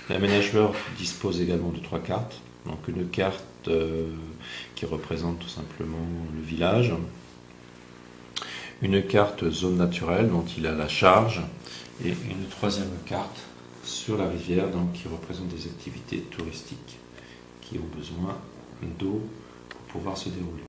L'aménageur dispose également de 3 cartes. Donc une carte qui représente tout simplement le village, une carte zone naturelle dont il a la charge, et une troisième carte sur la rivière donc, qui représente des activités touristiques qui ont besoin d'eau pour pouvoir se dérouler.